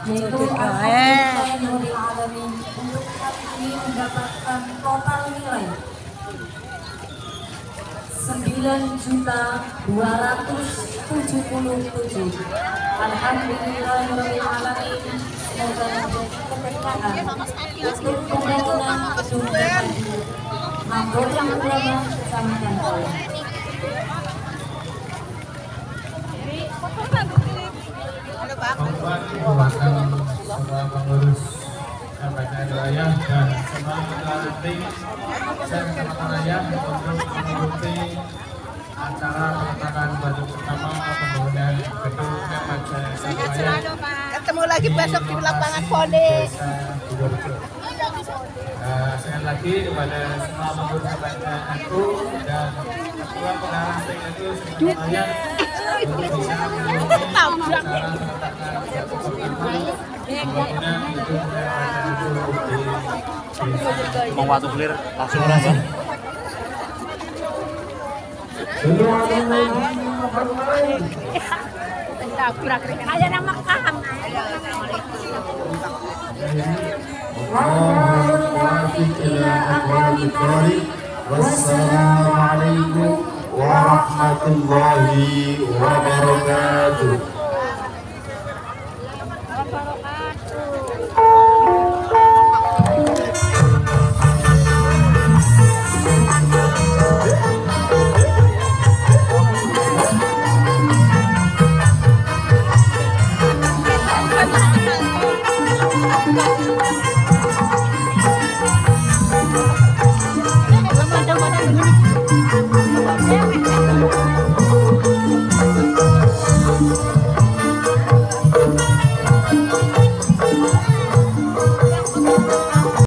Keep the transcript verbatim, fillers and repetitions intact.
yaitu Alhamdulillahirabbil alamin. Untuk hari ini mendapatkan total nilai sembilan juta dua ratus tujuh puluh tujuh. Alhamdulillahirabbil alamin. Semoga menjadi keberkahan untuk pembangunan gedung anggota ulama Kecamatan Kolam. Mohon diwakil semua pengurus Kabupaten Raya dan semua pendamping dan Kabupaten Raya untuk mengikuti acara peletakan batu pertama pembangunan gedung Kabupaten Raya. Ketemu lagi besok di lapangan voli. Nah, sekali lagi kepada semua pengurus Kabupaten N U dan ketua pengarah P N U semuanya untuk bisa mengikuti acara peletakan batu pertama pembangunan gedung Kabupaten N U di desa. Mau waktu clear langsung aja. Ayo nama kaham. Wassalamualaikum warahmatullahi wabarakatuh.